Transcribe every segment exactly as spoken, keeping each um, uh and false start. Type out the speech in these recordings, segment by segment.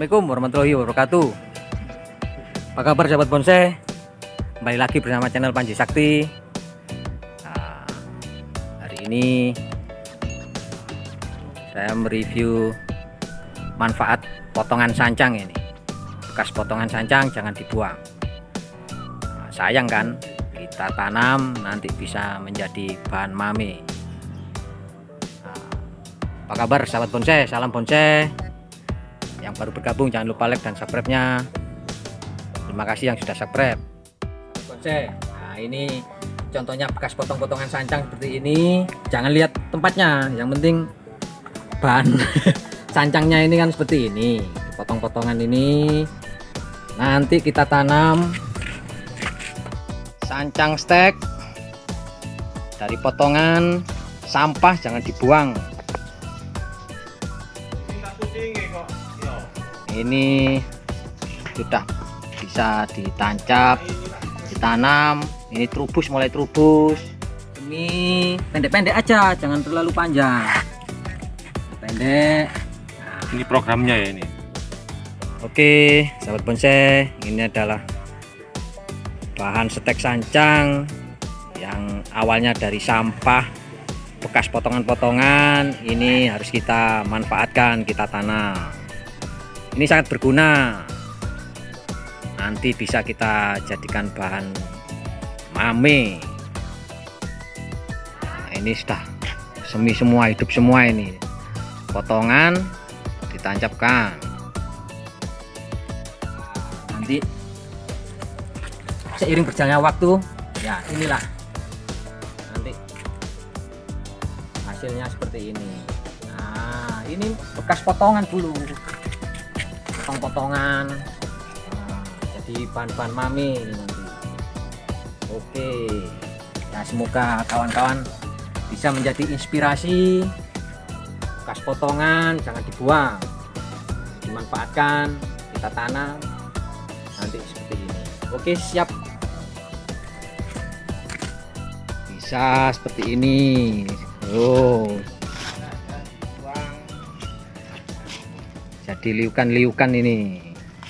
Assalamualaikum warahmatullahi wabarakatuh. Apa kabar sahabat bonsai? Kembali lagi bersama channel Panji Sakti. Nah, hari ini saya mereview manfaat potongan sancang ini. Bekas potongan sancang jangan dibuang. Nah, sayang kan, kita tanam nanti bisa menjadi bahan mame. Nah, apa kabar sahabat bonsai? Salam bonsai. Yang baru bergabung jangan lupa like dan subscribe-nya. Terima kasih yang sudah subscribe. Bonsai. Nah, ini contohnya bekas potong-potongan sancang seperti ini. Jangan lihat tempatnya, yang penting bahan sancangnya ini kan seperti ini. Potong-potongan ini nanti kita tanam sancang stek dari potongan sampah, jangan dibuang. Ini sudah bisa ditancap, ditanam. Ini trubus, mulai trubus. Ini pendek-pendek aja, jangan terlalu panjang. Pendek. Nah. Ini programnya ya ini. Oke, sahabat bonsai, ini adalah bahan stek sancang yang awalnya dari sampah, bekas potongan-potongan. Ini harus kita manfaatkan, kita tanam. Ini sangat berguna, nanti bisa kita jadikan bahan mame. Nah, ini sudah semi semua, hidup semua ini. Potongan ditancapkan. Nanti seiring berjalannya waktu, ya inilah nanti hasilnya seperti ini. Nah, ini bekas potongan dulu. Potong-potongan, nah, jadi bahan-bahan mame ini nanti. Oke, ya semoga kawan-kawan bisa menjadi inspirasi. Bekas potongan jangan dibuang, dimanfaatkan, kita tanam nanti seperti ini. Oke, siap, bisa seperti ini. Oh, jadi liukan-liukan ini.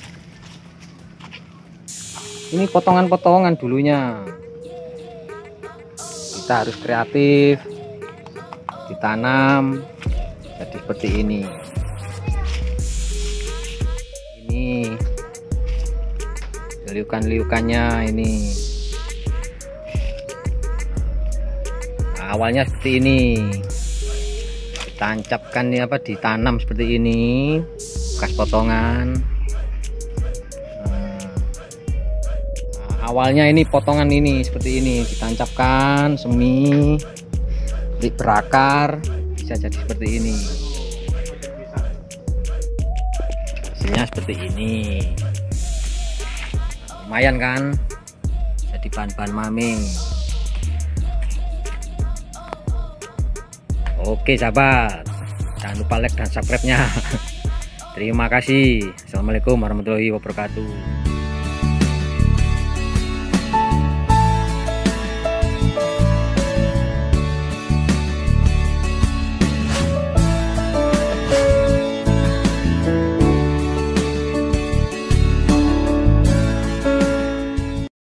Ini potongan-potongan dulunya. Kita harus kreatif, ditanam jadi seperti ini. Ini liukan-liukannya ini. Nah, awalnya seperti ini. Ditancapkan nih, apa ditanam seperti ini, bekas potongan. Nah, awalnya ini potongan ini seperti ini, ditancapkan semi, berakar, bisa jadi seperti ini. Hasilnya seperti ini. Lumayan kan, jadi bahan-bahan mame. Oke sahabat, jangan lupa like dan subscribe-nya. Terima kasih. Assalamualaikum warahmatullahi wabarakatuh.